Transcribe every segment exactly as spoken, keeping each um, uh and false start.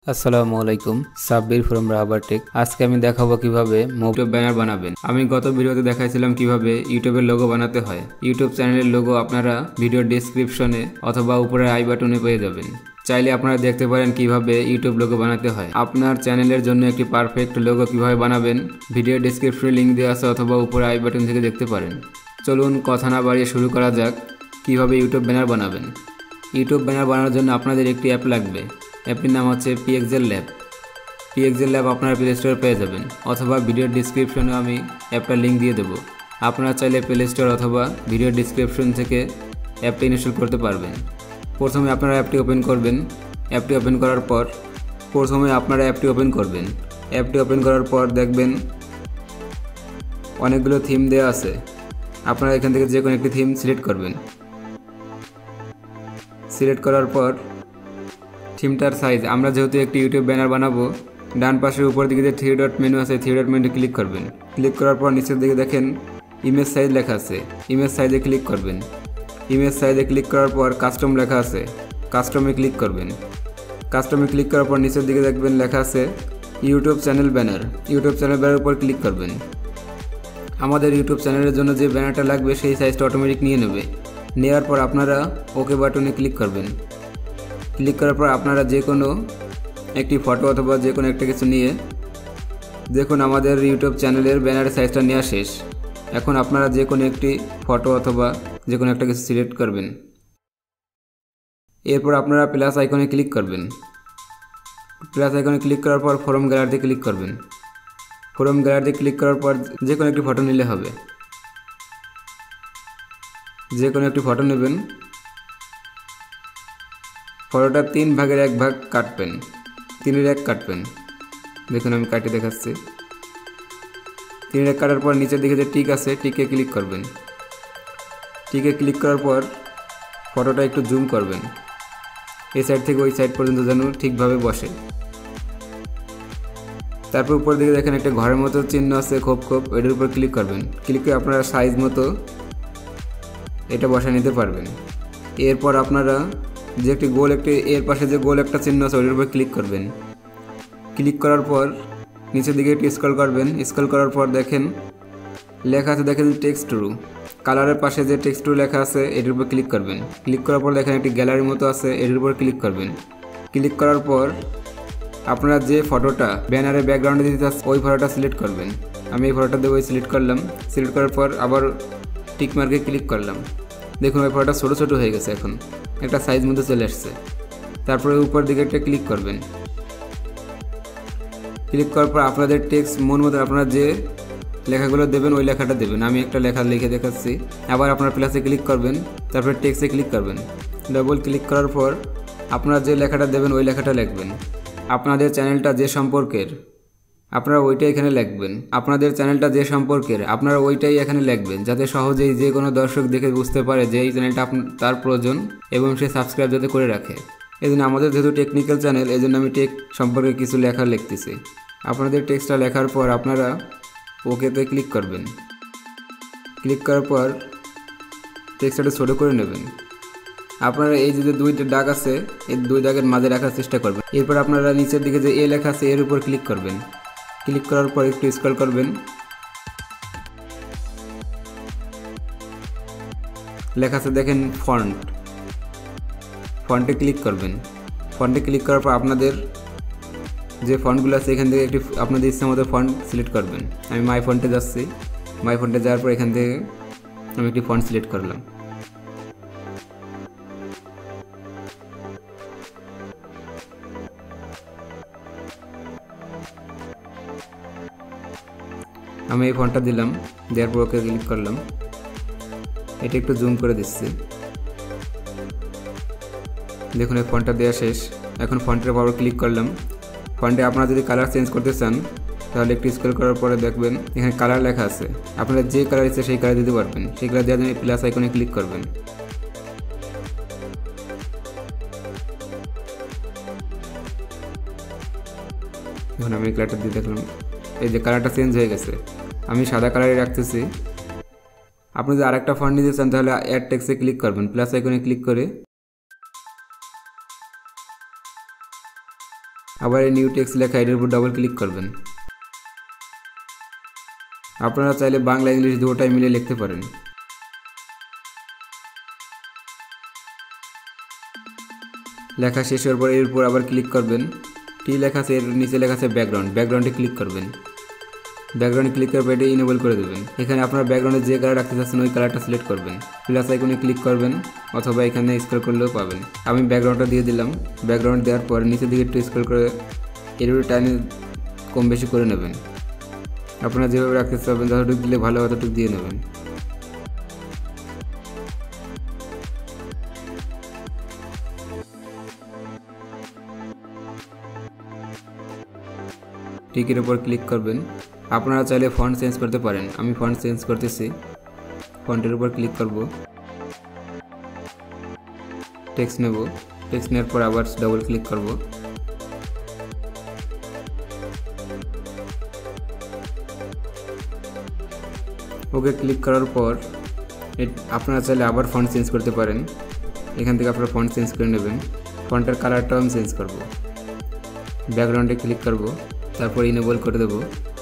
আসসালামু আলাইকুম, Sabbir from rubber take. আজকে আমি দেখাবো কিভাবে ইউটিউব ব্যানার বানাবেন। আমি গত ভিডিওতে দেখাইছিলাম কিভাবে ইউটিউবের লোগো বানাতে হয়। ইউটিউব চ্যানেলের লোগো আপনারা ভিডিও ডেসক্রিপশনে অথবা উপরে আই বাটনে পেয়ে যাবেন। চাইলে আপনারা দেখতে পারেন কিভাবে ইউটিউব লোগো বানাতে হয়। আপনার চ্যানেলের জন্য একটি পারফেক্ট লোগো কিভাবে বানাবেন ভিডিও ডেসক্রিপশনে লিঙ্ক দেওয়া আছে অথবা উপরে আই বাটন থেকে দেখতে পারেন। চলুন কথা না বাড়িয়ে শুরু করা যাক কিভাবে ইউটিউব ব্যানার বানাবেন। ইউটিউব ব্যানার বানানোর জন্য আপনাদের একটি অ্যাপ লাগবে। অ্যাপটির নাম হচ্ছে পিএক্সেল ল্যাব। পিএক্সেল ল্যাব আপনারা প্লে স্টোরে পেয়ে যাবেন অথবা ভিডিও ডিসক্রিপশনে আমি অ্যাপটার লিঙ্ক দিয়ে দেবো। আপনারা চাইলে প্লে স্টোর অথবা ভিডিও ডিসক্রিপশন থেকে অ্যাপটি ইনস্টল করতে পারবেন। প্রথমে আপনারা অ্যাপটি ওপেন করবেন। অ্যাপটি ওপেন করার পর প্রথমে আপনারা অ্যাপটি ওপেন করবেন। অ্যাপটি ওপেন করার পর দেখবেন অনেকগুলো থিম দেওয়া আছে। আপনারা এখান থেকে যে কোনো একটি থিম সিলেক্ট করবেন। সিলেক্ট করার পর থিমটার সাইজ, আমরা যেহেতু একটি ইউটিউব ব্যানার বানাবো, ডান পাশের উপর দিকে যে থ্রি ডট মেনু আছে থ্রি ডট মেনুতে ক্লিক করবেন। ক্লিক করার পর নিচের দিকে দেখেন ইমেজ সাইজ লেখা আছে, ইমেজ সাইজে ক্লিক করবেন। ইমেজ সাইজে ক্লিক করার পর কাস্টম লেখা আছে, কাস্টমে ক্লিক করবেন। কাস্টমে ক্লিক করার পর নিচের দিকে দেখবেন লেখা আছে YouTube channel banner. YouTube channel ব্যানারের উপর ক্লিক করবেন। আমাদের ইউটিউব চ্যানেলের জন্য যে ব্যানারটা লাগবে সেই সাইজটা অটোমেটিক নিয়ে নেবে। নেওয়ার পর আপনারা ওকে বাটনে ক্লিক করবেন। ক্লিক করার পর আপনারা যে কোনো একটি ফটো অথবা যে কোনো একটা কিছু নিয়ে দেখুন আমাদের ইউটিউব চ্যানেলের ব্যানারের সাইজটা নেওয়া শেষ। এখন আপনারা যে কোনো একটি ফটো অথবা যে কোনো একটা কিছু সিলেক্ট করবেন। এরপর আপনারা প্লাস আইকনে ক্লিক করবেন। প্লাস আইকনে ক্লিক করার পর ফ্রম গ্যালারিতে ক্লিক করবেন। ফ্রম গ্যালারিতে ক্লিক করার পর যে কোনো একটি ফটো নিলে হবে। যে কোনো একটি ফটো নেবেন। ফটোটা তিন ভাগের এক ভাগ কাটবেন, তিনের এক কাটবেন। দেখুন আমি কাটে দেখাচ্ছি। তিনের এক কাটার পর নিচের দিকে যে টিক আছে টিকে ক্লিক করবেন। টিকে ক্লিক করার পর ফটোটা একটু জুম করবেন, এই সাইড থেকে ওই সাইড পর্যন্ত যেন ঠিকভাবে বসে। তারপর উপর দিকে দেখেন একটা ঘরের মতো চিহ্ন আছে খোপ খোপ, এটার উপর ক্লিক করবেন। ক্লিক করে আপনারা সাইজ মতো এটা বসা নিতে পারবেন। এরপর আপনারা যে একটি গোল একটি এর পাশে যে গোল একটা চিহ্ন আছে ওটার উপর ক্লিক করবেন। ক্লিক করার পর নিচের দিকে একটু স্ক্রল করবেন। স্ক্রল করার পর দেখেন লেখা আছে, দেখেন টেক্সট টু। কালারের পাশে যে টেক্সট টু লেখা আছে এটার উপর ক্লিক করবেন। ক্লিক করার পর দেখেন একটি গ্যালারির মতো আছে, এটার উপর ক্লিক করবেন। ক্লিক করার পর আপনারা যে ফটোটা ব্যানারে ব্যাকগ্রাউন্ডে দিতে চাচ্ছেন ওই ফটোটা সিলেক্ট করবেন। আমি এই ফটোটা দিয়ে ওই সিলেক্ট করলাম। সিলেক্ট করার পর আবার টিক মার্কে ক্লিক করলাম। দেখুন ওই ফটোটা ছোটো ছোটো হয়ে গেছে, এখন একটা সাইজ মধ্যে চলে আসছে। তারপরে উপর দিকে একটা ক্লিক করবেন। ক্লিক করার পর আপনাদের টেক্সট মন মতো আপনারা যে লেখাগুলো দেবেন ওই লেখাটা দেবেন। আমি একটা লেখা লিখে দেখাচ্ছি। আবার আপনার প্লাসে ক্লিক করবেন, তারপরে টেক্সটে ক্লিক করবেন। ডবল ক্লিক করার পর আপনারা যে লেখাটা দেবেন ওই লেখাটা লিখবেন। আপনাদের চ্যানেলটা যে সম্পর্কের আপনারা ওইটাই এখানে লিখবেন। আপনাদের চ্যানেলটা যে সম্পর্কের আপনারা ওইটাই এখানে লিখবেন, যাতে সহজেই যে কোনো দর্শক দেখে বুঝতে পারে যে এই চ্যানেলটা তার প্রয়োজন এবং সে সাবস্ক্রাইব যাতে করে রাখে। এই জন্য আমাদের যেহেতু টেকনিক্যাল চ্যানেল এই জন্য আমি টেক সম্পর্কে কিছু লেখা লিখতেছি। আপনাদের টেক্সটটা লেখার পর আপনারা ওকেতে ক্লিক করবেন। ক্লিক করার পর টেক্সটটা ছোটো করে নেবেন। আপনারা এই যে দুইটা দাগ আছে এই দুই দাগের মাঝে রাখার চেষ্টা করবেন। এরপর আপনারা নিচের দিকে যে এ লেখা আছে এর উপর ক্লিক করবেন। ক্লিক করার পর একটু স্ক্রল করবেন। লেখা আছে দেখেন ফন্ট, ফন্টে ক্লিক করবেন। ফন্টে ক্লিক করার পর আপনাদের যে ফন্টগুলো আছে এখান থেকে একটি আপনাদের ইচ্ছা মতো ফন্ট সিলেক্ট করবেন। আমি মাই ফন্টে যাচ্ছি। মাই ফন্টে যাওয়ার পর এখান থেকে আমি একটি ফন্ট সিলেক্ট করলাম। আমি এই ফন্টটা দিলাম, দেওয়ার পর ওকে ক্লিক করলাম। এটা একটু জুম করে দিচ্ছি। দেখুন এই ফন্টটা দেওয়া শেষ। এখন ফন্টের উপর ক্লিক করলাম। ফন্টে আপনারা যদি কালার চেঞ্জ করতে চান তাহলে একটু স্ক্রল করার পরে দেখবেন এখানে কালার লেখা আছে। আপনারা যে কালার ইচ্ছে সেই কালার দিতে পারবেন। সেই কালার দেওয়ার জন্য প্লাস আইকনে ক্লিক করবেন। এখন আমি কালারটা দিয়ে দেখলাম এই যে কালারটা চেঞ্জ হয়ে গেছে। আমি সাদা কালারই রাখতেছি। আপনি যদি আরেকটা ফন্ট নিতে চান তাহলে অ্যাড টেক্সটে ক্লিক করবেন। প্লাস আইকনে ক্লিক করে আবার এই নিউ টেক্সট লেখা এটার উপর ডবল ক্লিক করবেন। আপনারা চাইলে বাংলা ইংলিশ দুটোটাই মিলে লিখতে পারেন। লেখা শেষ হওয়ার পর এর উপর আবার ক্লিক করবেন। টি লেখা আছে, এর নিচে লেখা আছে ব্যাকগ্রাউন্ড, ব্যাকগ্রাউন্ডে ক্লিক করবেন। ব্যাকগ্রাউন্ডে ক্লিক করার পর এটা ইনেবল করে দেবেন। এখানে আপনার ব্যাকগ্রাউন্ডে যে কালার রাখতে চাচ্ছেন ওই কালারটা সিলেক্ট করবেন, প্লাস আইকনে ক্লিক করবেন অথবা এখানে স্ক্রল করলেও পাবেন। আমি ব্যাকগ্রাউন্ডটা দিয়ে দিলাম। ব্যাকগ্রাউন্ড দেওয়ার পর নিচের দিকে একটু স্ক্রল করে এর উপরে টাইনে কম বেশি করে নেবেন। আপনারা যেভাবে রাখতে চাবেন যতটুকু দিলে ভালো ততটুকু দিয়ে নেবেন। টিকের উপর ক্লিক করবেন। আপনারা চাইলে ফন্ট চেঞ্জ করতে পারেন। আমি ফন্ট চেঞ্জ করতেছি। ফন্টের উপর ক্লিক করব, টেক্সট নেব। টেক্সট নেওয়ার পর আবার ডবল ক্লিক করব। ওকে ক্লিক করার পর আপনারা চাইলে আবার ফন্ট চেঞ্জ করতে পারেন। এখান থেকে আপনারা ফন্ট চেঞ্জ করে নেবেন। ফন্টের কালারটাও আমি চেঞ্জ করব। ব্যাকগ্রাউন্ডে ক্লিক করব, তারপর ইনেবল করে দেব।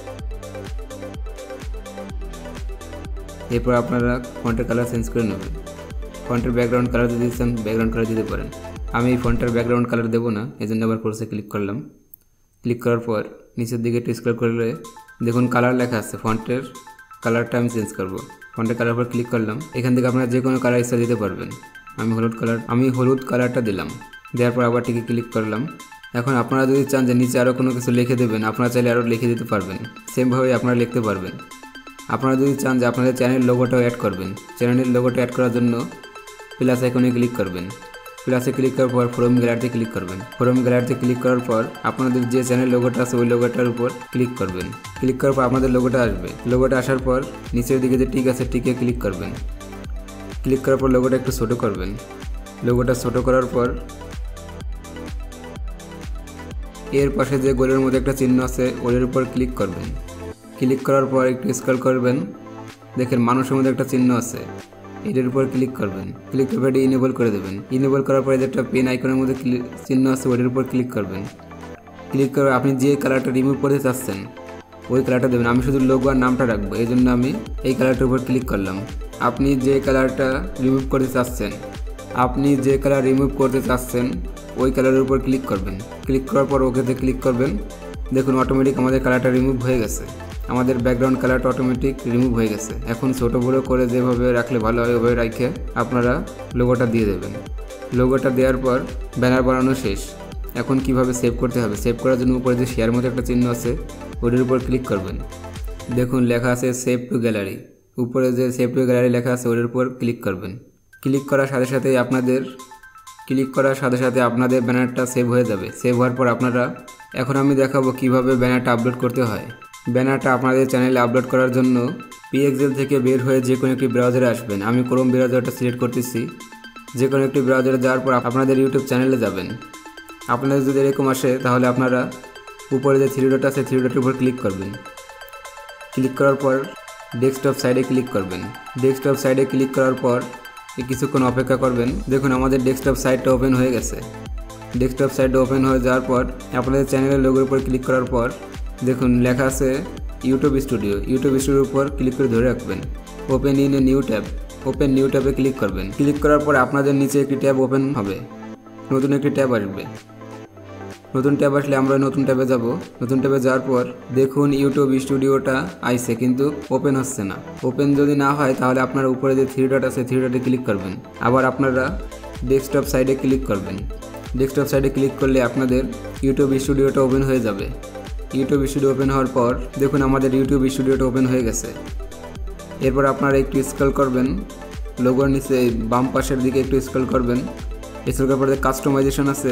এরপর আপনারা ফন্টের কালার চেঞ্জ করে নেবেন। ফন্টের ব্যাকগ্রাউন্ড কালার যদি দিচ্ছেন ব্যাকগ্রাউন্ড কালার দিতে পারেন। আমি এই ফন্টের ব্যাকগ্রাউন্ড কালার দেবো না, এই জন্য আবার কোর্সে ক্লিক করলাম। ক্লিক করার পর নিচের দিকে একটু স্ক্রল করলে দেখুন কালার লেখা আছে। ফন্টের কালারটা আমি চেঞ্জ করব। ফন্টের কালার উপর ক্লিক করলাম। এখান থেকে আপনারা যে কোনো কালার ইচ্ছা দিতে পারবেন। আমি হলুদ কালার আমি হলুদ কালারটা দিলাম। দেওয়ার পর আবার টিকে ক্লিক করলাম। এখন আপনারা যদি চান যে নিচে আরও কোনো কিছু লিখে দেবেন, আপনারা চাইলে আরও লিখে দিতে পারবেন। সেমভাবে আপনারা লিখতে পারবেন। আপনারা যদি চান যে আপনাদের চ্যানেলের লোগোটাও অ্যাড করবেন, চ্যানেলের লোগোটা অ্যাড করার জন্য প্লাস আইকনে ক্লিক করবেন। প্লাসে ক্লিক করার পর ফ্রম গ্যালারিতে ক্লিক করবেন। ফ্রম গ্যালারিতে ক্লিক করার পর আপনাদের যে চ্যানেল লোগোটা আছে ওই লোগোটার উপর ক্লিক করবেন। ক্লিক করার পর আপনাদের লোগোটা আসবে। লোগোটা আসার পর নিচের দিকে যে টিক আছে টিকে ক্লিক করবেন। ক্লিক করার পর লোগোটা একটু ছোটো করবেন। লোগোটা ছোটো করার পর এর পাশে যে গোলের মধ্যে একটা চিহ্ন আছে ওর উপর ক্লিক করবেন। ক্লিক করার পর একটু স্ক্রল করবেন, দেখেন মানুষের মধ্যে একটা চিহ্ন আছে, এটার উপর ক্লিক করবেন। ক্লিক করে এটি ইনেবল করে দেবেন। ইনেবল করার পরে যে একটা পেন আইকনের মধ্যে চিহ্ন আছে ওটার উপর ক্লিক করবেন। ক্লিক করে আপনি যে কালারটা রিমুভ করতে চাচ্ছেন ওই কালারটা দেবেন। আমি শুধু লোগো আর নামটা রাখবো, এই জন্য আমি এই কালারটার উপর ক্লিক করলাম। আপনি যে কালারটা রিমুভ করতে চাচ্ছেন আপনি যে কালার রিমুভ করতে চাচ্ছেন ওই কালারের উপর ক্লিক করবেন। ক্লিক করার পর ওকেতে ক্লিক করবেন। দেখুন অটোমেটিক আমাদের কালারটা রিমুভ হয়ে গেছে। আমাদের ব্যাকগ্রাউন্ড কালারটা অটোমেটিক রিমুভ হয়ে গেছে। এখন ছোটো বড়ো করে যেভাবে রাখলে ভালো হয় ওভাবে রেখে আপনারা লোগোটা দিয়ে দেবেন। লোগোটা দেওয়ার পর ব্যানার বানানো শেষ। এখন কিভাবে সেভ করতে হবে, সেভ করার জন্য উপরে যে শেয়ার মতো একটা চিহ্ন আছে ওটার উপর ক্লিক করবেন। দেখুন লেখা আছে সেভ টু গ্যালারি। উপরে যে সেভ টু গ্যালারি লেখা আছে ওটার উপর ক্লিক করবেন। ক্লিক করার সাথে সাথে আপনাদের ক্লিক করার সাথে সাথে আপনাদের ব্যানারটা সেভ হয়ে যাবে। সেভ হওয়ার পর আপনারা এখন আমি দেখাবো কিভাবে ব্যানারটা আপলোড করতে হয়। ব্যানারটা আপনাদের চ্যানেলে আপলোড করার জন্য পিএক্সএল থেকে বের হয়ে যে কোনো একটি ব্রাউজারে আসবেন। আমি ক্রোম ব্রাউজারটা সিলেক্ট করতেছি। যে কোনো একটি ব্রাউজারে যাওয়ার পর আপনাদের ইউটিউব চ্যানেলে যাবেন। আপনাদের যদি এরকম আসে তাহলে আপনারা উপরে যে থ্রি ডট আছে থ্রি ডটের উপর ক্লিক করবেন। ক্লিক করার পর ডেস্কটপ সাইডে ক্লিক করবেন। ডেস্কটপ সাইডে ক্লিক করার পর কিছুক্ষণ অপেক্ষা করবেন। দেখুন আমাদের ডেস্কটপ সাইটটা ওপেন হয়ে গেছে। ডেস্কটপ সাইটটা ওপেন হয়ে যাওয়ার পর আপনাদের চ্যানেলের লোগোর উপর ক্লিক করার পর দেখুন লেখা আছে ইউটিউব স্টুডিও। ইউটিউব স্টুডিওর উপর ক্লিক করে ধরে রাখবেন। Open in a new tab. Open new ট্যাবে ক্লিক করবেন। ক্লিক করার পর আপনাদের নিচে একটি ট্যাব ওপেন হবে। নতুন একটি ট্যাব আসবে। নতুন ট্যাব আসলে আমরা নতুন ট্যাবে যাব। নতুন ট্যাবে যাওয়ার পর দেখুন ইউটিউব স্টুডিওটা আইছে কিন্তু ওপেন হচ্ছে না। ওপেন যদি না হয় তাহলে আপনারা উপরে যে থ্রি ডট আছে থ্রি ডটে ক্লিক করবেন। আবার আপনারা ডেস্কটপ সাইডে ক্লিক করবেন। ডেস্কটপ সাইডে ক্লিক করলে আপনাদের ইউটিউব স্টুডিওটা ওপেন হয়ে যাবে। ইউটিউব স্টুডিও ওপেন হওয়ার পর দেখুন আমাদের ইউটিউব স্টুডিওটা ওপেন হয়ে গেছে। এরপর আপনারা একটু স্ক্রল করবেন। লোগোর নিচে বাম পাশের দিকে একটু স্ক্রল করবেন। স্ক্রল করার পর যে কাস্টমাইজেশন আছে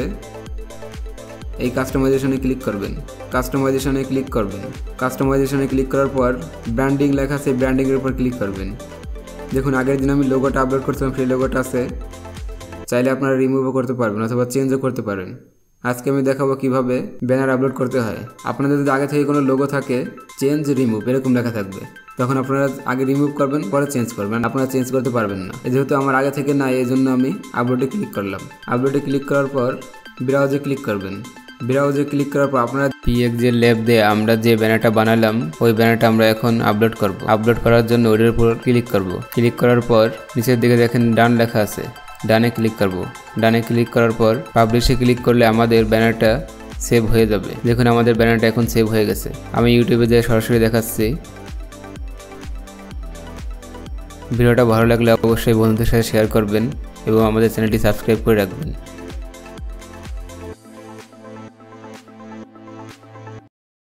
এই কাস্টমাইজেশনে ক্লিক করবেন। কাস্টমাইজেশনে ক্লিক করবেন কাস্টমাইজেশনে ক্লিক করার পর ব্র্যান্ডিং লেখা আছে ব্র্যান্ডিংয়ের উপর ক্লিক করবেন। দেখুন আগের দিন আমি লোগোটা আপলোড করছিলাম সেই লোগোটা আছে। চাইলে আপনারা রিমুভও করতে পারবেন অথবা চেঞ্জও করতে পারেন। আজকে আমি দেখাবো কিভাবে ব্যানার আপলোড করতে হয়। আপনাদের যদি আগে থেকে কোনো লোগো থাকে চেঞ্জ রিমুভ এরকম লেখা থাকবে, তখন আপনারা আগে রিমুভ করবেন পরে চেঞ্জ করবেন। আপনারা চেঞ্জ করতে পারবেন না। যেহেতু আমার আগে থেকে নাই এই জন্য আমি আপলোডে ক্লিক করলাম। আপলোডে ক্লিক করার পর ব্রাউজে ক্লিক করবেন। ব্রাউজে ক্লিক করার পর আপনারা পিএক্সজি ল্যাব দিয়ে আমরা যে ব্যানারটা বানালাম ওই ব্যানারটা আমরা এখন আপলোড করব। আপলোড করার জন্য ওটার উপর ক্লিক করব। ক্লিক করার পর নিচের দিকে দেখেন ডান লেখা আছে, ডানে ক্লিক করব। ডানে ক্লিক করার পর পাবলিশে ক্লিক করলে আমাদের ব্যানারটা সেভ হয়ে যাবে। দেখুন আমাদের ব্যানারটা এখন সেভ হয়ে গেছে। আমি ইউটিউবে যেয়ে সরাসরি দেখাচ্ছি। ভিডিওটা ভালো লাগলে অবশ্যই বন্ধুদের সাথে শেয়ার করবেন এবং আমাদের চ্যানেলটি সাবস্ক্রাইব করে রাখবেন।